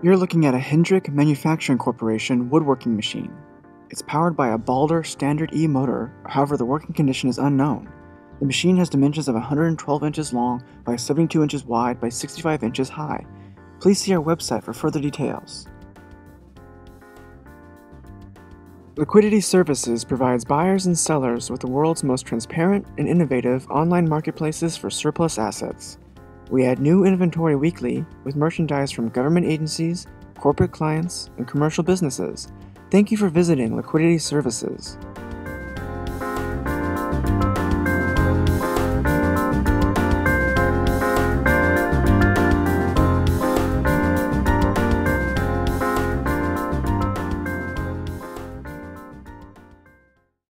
You're looking at a Hendrick Manufacturing Corporation woodworking machine. It's powered by a Baldor Standard-E motor, however the working condition is unknown. The machine has dimensions of 112 inches long by 72 inches wide by 65 inches high. Please see our website for further details. Liquidity Services provides buyers and sellers with the world's most transparent and innovative online marketplaces for surplus assets. We add new inventory weekly with merchandise from government agencies, corporate clients, and commercial businesses. Thank you for visiting Liquidity Services.